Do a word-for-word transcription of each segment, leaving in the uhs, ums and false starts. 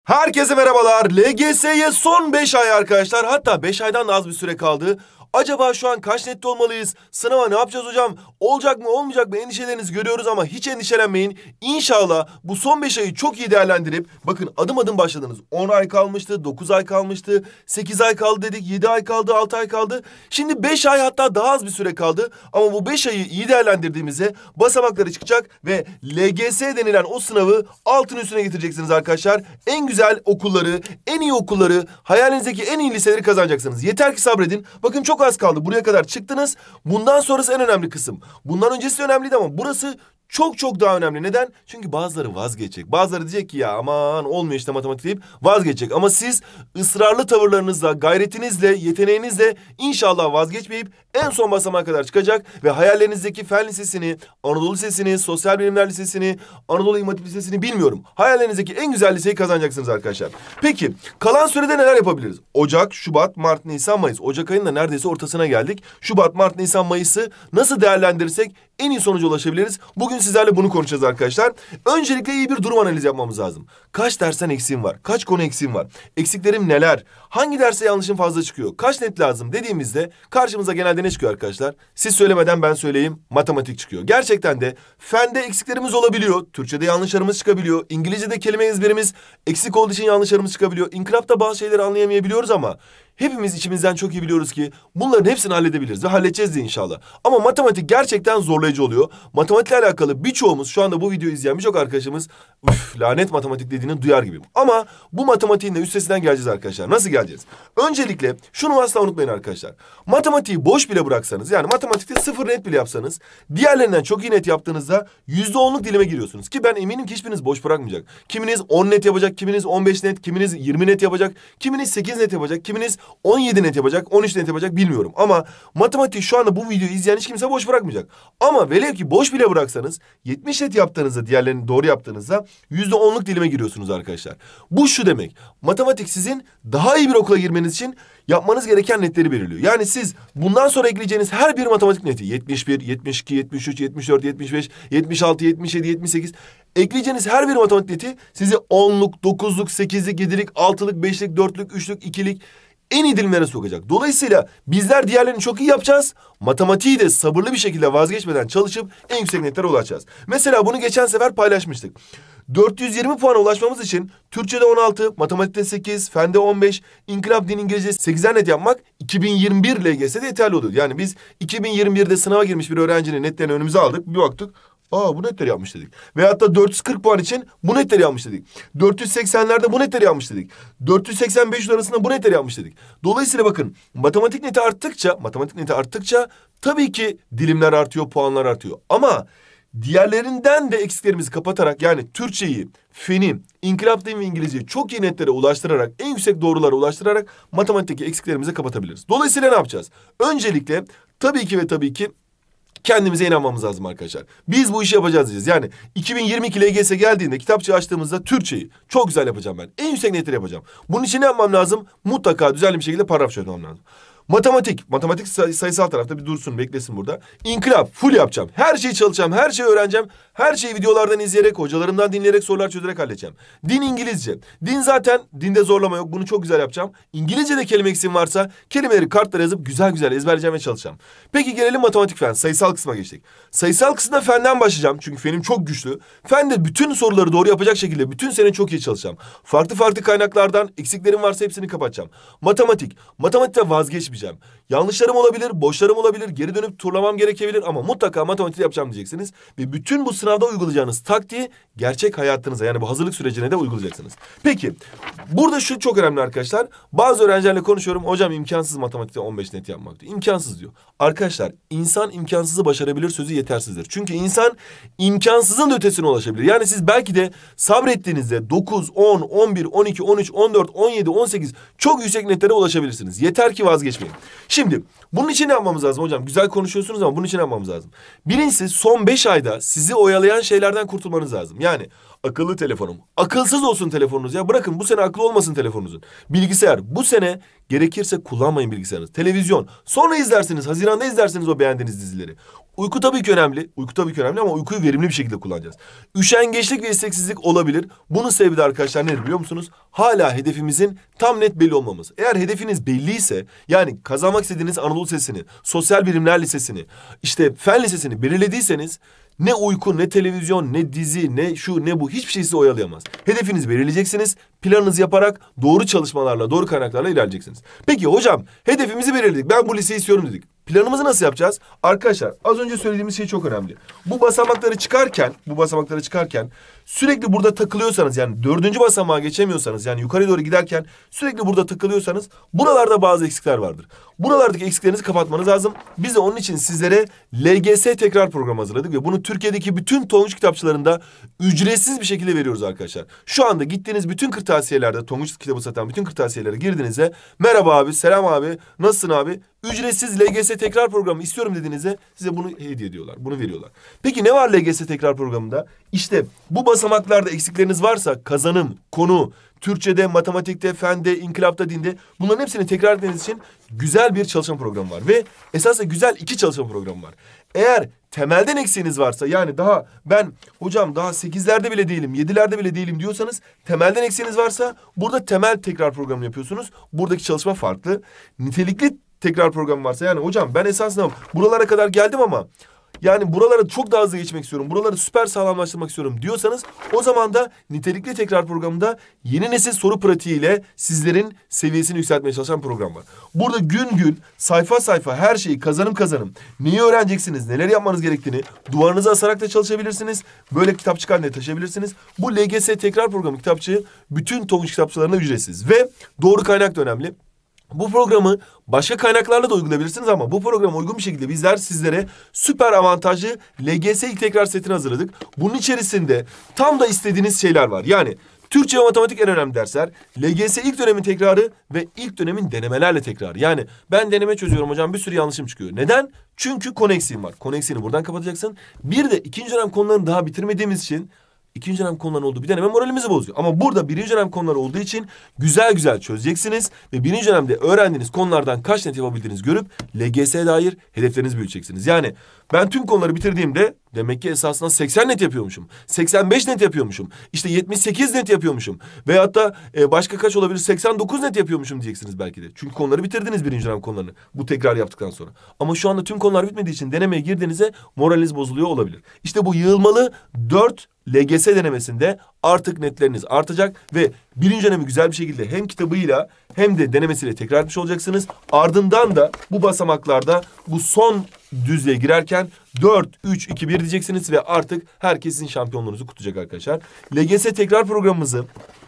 Herkese merhabalar. L G S'ye son beş ay arkadaşlar. Hatta beş aydan da az bir süre kaldı. Acaba şu an kaç nette olmalıyız? Sınava ne yapacağız hocam? Olacak mı olmayacak mı endişelerinizi görüyoruz ama hiç endişelenmeyin. İnşallah bu son beş ayı çok iyi değerlendirip bakın adım adım başladınız. on ay kalmıştı, dokuz ay kalmıştı, sekiz ay kaldı dedik, yedi ay kaldı, altı ay kaldı. Şimdi beş ay hatta daha az bir süre kaldı. Ama bu beş ayı iyi değerlendirdiğimizde basamakları çıkacak ve L G S denilen o sınavı altın üstüne getireceksiniz arkadaşlar. En güzel okulları, en iyi okulları, hayalinizdeki en iyi liseleri kazanacaksınız. Yeter ki sabredin. Bakın çok az kaldı. Buraya kadar çıktınız. Bundan sonrası en önemli kısım. Bundan öncesi önemliydi ama burası çok çok daha önemli. Neden? Çünkü bazıları vazgeçecek. Bazıları diyecek ki ya aman olmuyor işte matematik deyip vazgeçecek. Ama siz ısrarlı tavırlarınızla, gayretinizle, yeteneğinizle inşallah vazgeçmeyip en son basamağa kadar çıkacak ve hayallerinizdeki Fen Lisesi'ni, Anadolu Lisesi'ni, Sosyal Bilimler Lisesi'ni, Anadolu İmam Hatip Lisesi'ni bilmiyorum. Hayallerinizdeki en güzel liseyi kazanacaksınız arkadaşlar. Peki kalan sürede neler yapabiliriz? Ocak, Şubat, Mart, Nisan, Mayıs. Ocak ayının da neredeyse ortasına geldik. Şubat, Mart, Nisan, Mayıs'ı nasıl değerlendirirsek en iyi sonuca ulaşabiliriz. Bugün sizlerle bunu konuşacağız arkadaşlar. Öncelikle iyi bir durum analizi yapmamız lazım. Kaç dersten eksiğim var? Kaç konu eksiğim var? Eksiklerim neler? Hangi derse yanlışım fazla çıkıyor? Kaç net lazım dediğimizde karşımıza genelde ne çıkıyor arkadaşlar? Siz söylemeden ben söyleyeyim. Matematik çıkıyor. Gerçekten de fende eksiklerimiz olabiliyor. Türkçede yanlışlarımız çıkabiliyor. İngilizce'de kelime ezberimiz eksik olduğu için yanlışlarımız çıkabiliyor. İnkılapta bazı şeyleri anlayamayabiliyoruz ama hepimiz içimizden çok iyi biliyoruz ki bunların hepsini halledebiliriz ve halledeceğiz de inşallah. Ama matematik gerçekten zorlayıcı oluyor. Matematikle alakalı birçoğumuz şu anda bu videoyu izleyen birçok arkadaşımız üf lanet matematik dediğini duyar gibiyim. Ama bu matematiğin de üstesinden geleceğiz arkadaşlar. Nasıl geleceğiz? Öncelikle şunu asla unutmayın arkadaşlar. Matematiği boş bile bıraksanız yani matematikte sıfır net bile yapsanız diğerlerinden çok iyi net yaptığınızda yüzde onluk dilime giriyorsunuz. Ki ben eminim ki hiçbiriniz boş bırakmayacak. Kiminiz on net yapacak, kiminiz on beş net, kiminiz yirmi net yapacak, kiminiz sekiz net yapacak, kiminiz on yedi net yapacak, on üç net yapacak bilmiyorum. Ama matematiği şu anda bu videoyu izleyen hiç kimse boş bırakmayacak. Ama velev ki boş bile bıraksanız yetmiş net yaptığınızda diğerlerini doğru yaptığınızda yüzde onluk dilime giriyorsunuz arkadaşlar. Bu şu demek. Matematik sizin daha iyi bir okula girmeniz için yapmanız gereken netleri belirliyor. Yani siz bundan sonra ekleyeceğiniz her bir matematik neti yetmiş bir, yetmiş iki, yetmiş üç, yetmiş dört, yetmiş beş, yetmiş altı, yetmiş yedi, yetmiş sekiz ekleyeceğiniz her bir matematik neti sizi onluk, dokuzluk, sekizlik, yedilik, altılık, beşlik, dörtlük, üçlük, ikilik en iyi dilimlere sokacak. Dolayısıyla bizler diğerlerini çok iyi yapacağız. Matematiği de sabırlı bir şekilde vazgeçmeden çalışıp en yüksek netlere ulaşacağız. Mesela bunu geçen sefer paylaşmıştık. dört yüz yirmi puana ulaşmamız için Türkçe'de on altı, matematikte sekiz, fende on beş, inkılap, din, İngilizce sekizer net yapmak iki bin yirmi bir L G S'de yeterli oluyor. Yani biz iki bin yirmi birde sınava girmiş bir öğrencinin netlerini önümüze aldık. Bir baktık. Aa bu netleri yapmış dedik. Veyahut da dört yüz kırk puan için bu netleri yapmış dedik. dört yüz seksenlerde bu netleri yapmış dedik. dört yüz seksen beş arasında bu netleri yapmış dedik. Dolayısıyla bakın matematik neti arttıkça, matematik neti arttıkça tabii ki dilimler artıyor, puanlar artıyor. Ama diğerlerinden de eksiklerimizi kapatarak yani Türkçeyi, feni, inkılap, din ve İngilizceyi çok iyi netlere ulaştırarak, en yüksek doğrulara ulaştırarak matematikteki eksiklerimizi kapatabiliriz. Dolayısıyla ne yapacağız? Öncelikle tabii ki ve tabii ki kendimize inanmamız lazım arkadaşlar. Biz bu işi yapacağız diyeceğiz. Yani iki bin yirmi iki L G S geldiğinde kitapçığı açtığımızda Türkçeyi çok güzel yapacağım ben. En yüksek netleri yapacağım. Bunun için ne yapmam lazım? Mutlaka düzenli bir şekilde paragraf çözmem lazım. Matematik, matematik say- sayısal tarafta bir dursun, beklesin burada. İnkılap, full yapacağım. Her şeyi çalışacağım, her şeyi öğreneceğim. Her şeyi videolardan izleyerek, hocalarımdan dinleyerek, sorular çözerek halledeceğim. Din İngilizce. Din zaten, dinde zorlama yok. Bunu çok güzel yapacağım. İngilizce'de kelime eksiğim varsa kelimeleri kartlara yazıp güzel güzel ezberleyeceğim ve çalışacağım. Peki gelelim matematik fen, sayısal kısma geçtik. Sayısal kısımda fenden başlayacağım. Çünkü fenim çok güçlü. Fende bütün soruları doğru yapacak şekilde bütün sene çok iyi çalışacağım. Farklı farklı kaynaklardan eksiklerim varsa hepsini kapatacağım. Matematik. Matematikte vazgeçmeyeceğim. Yanlışlarım olabilir, boşlarım olabilir, geri dönüp turlamam gerekebilir ama mutlaka matematik yapacağım diyeceksiniz. Ve bütün bu sınavda uygulayacağınız taktiği gerçek hayatınıza yani bu hazırlık sürecine de uygulayacaksınız. Peki burada şu çok önemli arkadaşlar. Bazı öğrencilerle konuşuyorum. Hocam imkansız matematikte on beş net yapmak diyor. İmkansız diyor. Arkadaşlar insan imkansızı başarabilir sözü yetersizdir. Çünkü insan imkansızın da ötesine ulaşabilir. Yani siz belki de sabrettiğinizde dokuz, on, on bir, on iki, on üç, on dört, on yedi, on sekiz çok yüksek netlere ulaşabilirsiniz. Yeter ki vazgeçmeyin. Şimdi bunun için ne yapmamız lazım hocam? Güzel konuşuyorsunuz ama bunun için ne yapmamız lazım? Birincisi son beş ayda sizi oyalayan şeylerden kurtulmanız lazım. Yani Akıllı telefonum. Akılsız olsun telefonunuz ya. Bırakın bu sene akıllı olmasın telefonunuzun. Bilgisayar. Bu sene gerekirse kullanmayın bilgisayarınızı. Televizyon. Sonra izlersiniz. Haziran'da izlersiniz o beğendiğiniz dizileri. Uyku tabii ki önemli. Uyku tabii ki önemli ama uykuyu verimli bir şekilde kullanacağız. Üşengeçlik ve isteksizlik olabilir. Bunun sebebi de arkadaşlar nedir biliyor musunuz? Hala hedefimizin tam net belli olmaması. Eğer hedefiniz belliyse, yani kazanmak istediğiniz Anadolu Lisesi'ni, Sosyal Bilimler Lisesi'ni, işte Fen Lisesi'ni belirlediyseniz ne uyku, ne televizyon, ne dizi, ne şu, ne bu hiçbir şey sizi oyalayamaz. Hedefinizi belirleyeceksiniz. Planınızı yaparak doğru çalışmalarla, doğru kaynaklarla ilerleyeceksiniz. Peki hocam hedefimizi belirledik. Ben bu liseyi istiyorum dedik. Planımızı nasıl yapacağız? Arkadaşlar az önce söylediğimiz şey çok önemli. Bu basamakları çıkarken, bu basamakları çıkarken sürekli burada takılıyorsanız, yani dördüncü basamağa geçemiyorsanız, yani yukarı doğru giderken sürekli burada takılıyorsanız buralarda bazı eksikler vardır. Buralardaki eksiklerinizi kapatmanız lazım. Biz de onun için sizlere L G S tekrar programı hazırladık ve bunu Türkiye'deki bütün Tonguç kitapçılarında ücretsiz bir şekilde veriyoruz arkadaşlar. Şu anda gittiğiniz bütün kırtasiyelerde, Tonguç kitabı satan bütün kırtasiyelere girdiğinizde merhaba abi, selam abi, nasılsın abi? Ücretsiz L G S tekrar programı istiyorum dediğinizde size bunu hediye ediyorlar. Bunu veriyorlar. Peki ne var L G S tekrar programında? İşte bu basamaklarda eksikleriniz varsa kazanım, konu, Türkçe'de, matematikte, fende, inkılapta, dinde bunların hepsini tekrar etmeniz için güzel bir çalışma programı var. Ve esasında güzel iki çalışma programı var. Eğer temelden eksiğiniz varsa, yani daha ben hocam daha sekizlerde bile değilim, yedilerde bile değilim diyorsanız, temelden eksiğiniz varsa burada temel tekrar programı yapıyorsunuz. Buradaki çalışma farklı. Nitelikli tekrar programı varsa, yani hocam ben esasında buralara kadar geldim ama yani buralara çok daha hızlı geçmek istiyorum, buraları süper sağlamlaştırmak istiyorum diyorsanız, o zaman da nitelikli tekrar programında yeni nesil soru pratiğiyle sizlerin seviyesini yükseltmeye çalışan program var. Burada gün gün, sayfa sayfa her şeyi kazanım kazanım, neyi öğreneceksiniz, neler yapmanız gerektiğini duvarınıza asarak da çalışabilirsiniz. Böyle kitap çıkar diye taşıyabilirsiniz. Bu L G S tekrar programı kitapçığı bütün Tonguç kitapçılarına ücretsiz ve doğru kaynak da önemli. Bu programı başka kaynaklarla da uygulayabilirsiniz ama bu programa uygun bir şekilde bizler sizlere süper avantajlı L G S ilk tekrar setini hazırladık. Bunun içerisinde tam da istediğiniz şeyler var. Yani Türkçe ve matematik en önemli dersler, L G S ilk dönemin tekrarı ve ilk dönemin denemelerle tekrarı. Yani ben deneme çözüyorum hocam, bir sürü yanlışım çıkıyor. Neden? Çünkü konu eksiğim var. Konu eksiğini buradan kapatacaksın. Bir de ikinci dönem konularını daha bitirmediğimiz için İkinci dönem konuları olduğu bir deneme moralimizi bozuyor. Ama burada birinci dönem konuları olduğu için güzel güzel çözeceksiniz. Ve birinci dönemde öğrendiğiniz konulardan kaç net yapabildiğinizi görüp L G S'ye dair hedeflerinizi büyüteceksiniz. Yani ben tüm konuları bitirdiğimde demek ki esasında seksen net yapıyormuşum. seksen beş net yapıyormuşum. İşte yetmiş sekiz net yapıyormuşum. Veyahut da e, başka kaç olabilir? seksen dokuz net yapıyormuşum diyeceksiniz belki de. Çünkü konuları bitirdiniz birinci dönem konularını. Bu tekrar yaptıktan sonra. Ama şu anda tüm konular bitmediği için denemeye girdiğinizde moraliniz bozuluyor olabilir. İşte bu yığılmalı dört L G S denemesinde artık netleriniz artacak ve birinci dönemi güzel bir şekilde hem kitabıyla hem de denemesiyle tekrar etmiş olacaksınız. Ardından da bu basamaklarda bu son düzlüğe girerken dört, üç, iki, bir diyeceksiniz ve artık herkesin şampiyonluğunuzu kutlayacak arkadaşlar. L G S tekrar programımızı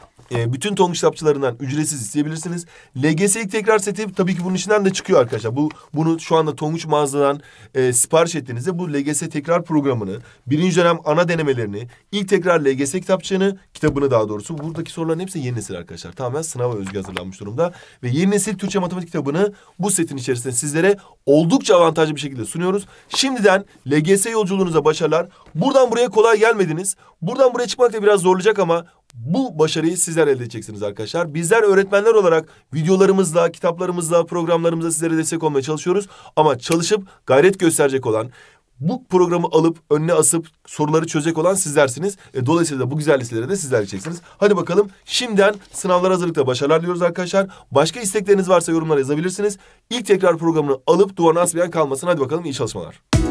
E, bütün Tonguç kitapçılarından ücretsiz isteyebilirsiniz. L G S ilk tekrar seti tabii ki bunun içinden de çıkıyor arkadaşlar. Bu bunu şu anda Tonguç mağazadan e, sipariş ettiğinizde bu L G S tekrar programını, birinci dönem ana denemelerini, ilk tekrar L G S kitapçığını, kitabını daha doğrusu, buradaki soruların hepsi yeni nesil arkadaşlar. Tamamen sınava özgü hazırlanmış durumda. Ve yeni nesil Türkçe matematik kitabını bu setin içerisinde sizlere oldukça avantajlı bir şekilde sunuyoruz. Şimdiden L G S yolculuğunuza başarılar. Buradan buraya kolay gelmediniz. Buradan buraya çıkmak da biraz zorlayacak ama bu başarıyı sizler elde edeceksiniz arkadaşlar. Bizler öğretmenler olarak videolarımızla, kitaplarımızla, programlarımızla sizlere destek olmaya çalışıyoruz. Ama çalışıp gayret gösterecek olan, bu programı alıp önüne asıp soruları çözecek olan sizlersiniz. E, dolayısıyla bu güzel liselere de sizler edeceksiniz. Hadi bakalım, şimdiden sınavlar hazırlıkta başarılar diliyoruz arkadaşlar. Başka istekleriniz varsa yorumlara yazabilirsiniz. İlk tekrar programını alıp duvarına asmayan kalmasın. Hadi bakalım, iyi çalışmalar.